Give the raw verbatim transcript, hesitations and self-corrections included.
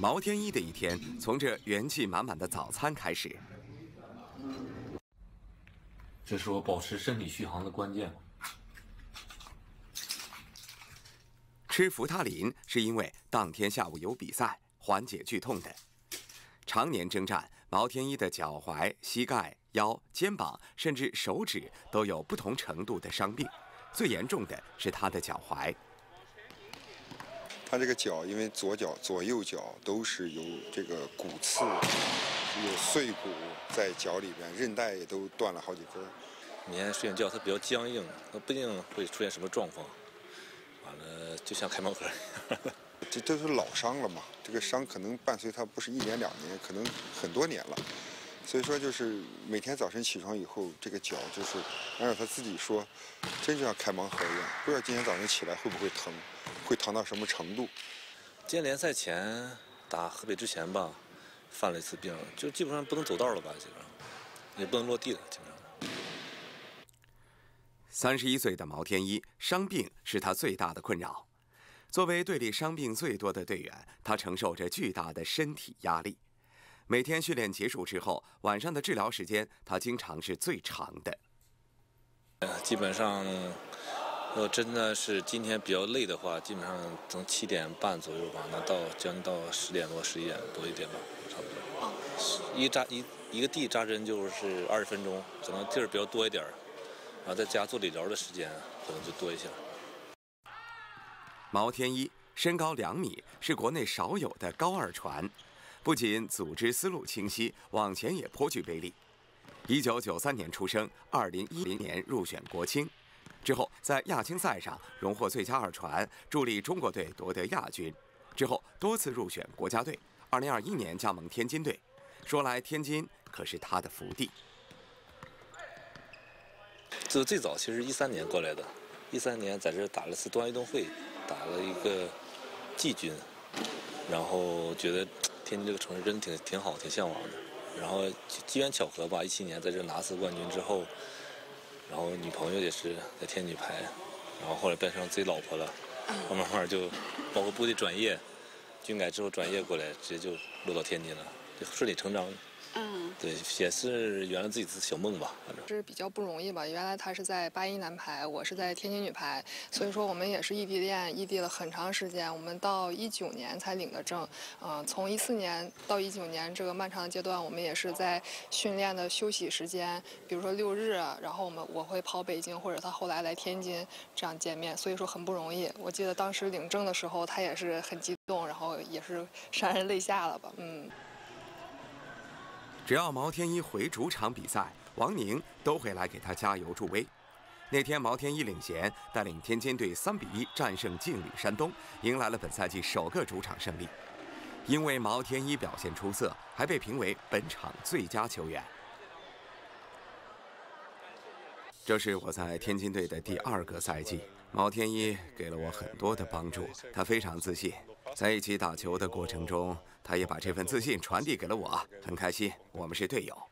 毛天一的一天从这元气满满的早餐开始。 这是我保持身体续航的关键。 吃福他林是因为当天下午有比赛，缓解剧痛的。常年征战，毛天一的脚踝、膝盖、腰、肩膀，甚至手指都有不同程度的伤病，最严重的是他的脚踝。 他这个脚，因为左脚、左右脚都是有这个骨刺，有碎骨在脚里边，韧带也都断了好几根。 每天睡觉它比较僵硬，它不一定会出现什么状况。完了，就像开盲盒。 这都是老伤了嘛，这个伤可能伴随他不是一年两年，可能很多年了。所以说，就是每天早晨起床以后，这个脚就是按照他自己说，真就像开盲盒一样，不知道今天早上起来会不会疼，会疼到什么程度。 今年联赛前打河北之前吧，犯了一次病，就基本上不能走道了吧，基本上也不能落地了，基本上。 三十一岁的毛天一，伤病是他最大的困扰。作为队里伤病最多的队员，他承受着巨大的身体压力。每天训练结束之后，晚上的治疗时间，他经常是最长的。 基本上，要真的是今天比较累的话，基本上从七点半左右吧，能到将近到十点多、十一点多一点吧，差不多。一扎一一个地扎针就是二十分钟，可能地儿比较多一点，然后在家做理疗的时间可能就多一些。 毛天一身高两米，是国内少有的高二传，不仅组织思路清晰，往前也颇具威力。一九九三年出生，二零一零年入选国青，之后在亚青赛上荣获最佳二传，助力中国队夺得亚军。之后多次入选国家队，二零二一年加盟天津队。说来天津可是他的福地。 这最早其实一三年过来的，一三年在这打了次冬奥运动会。打了一个季军，然后觉得天津这个城市真的挺挺好，挺向往的。然后机缘巧合吧，一七年在这拿次冠军之后，然后女朋友也是在天津女排，然后后来变成自己老婆了，慢慢慢就包括部队转业，军改之后转业过来，直接就落到天津了，就顺理成章。嗯，对，也是圆了自己的小梦吧，反正是比较不容易吧。原来他是在八一男排，我是在天津女排，所以说我们也是异地恋，异地了很长时间。我们到一九年才领的证，嗯、呃，从一四年到一九年这个漫长的阶段，我们也是在训练的休息时间，比如说六日啊，然后我们我会跑北京，或者他后来来天津这样见面，所以说很不容易。我记得当时领证的时候，他也是很激动，然后也是潸然泪下了吧，嗯。 只要毛天一回主场比赛，王宁都会来给他加油助威。那天毛天一领衔，带领天津队三比一战胜劲旅山东，迎来了本赛季首个主场胜利。因为毛天一表现出色，还被评为本场最佳球员。这是我在天津队的第二个赛季，毛天一给了我很多的帮助，他非常自信。在一起打球的过程中，他也把这份自信传递给了我，很开心，我们是队友。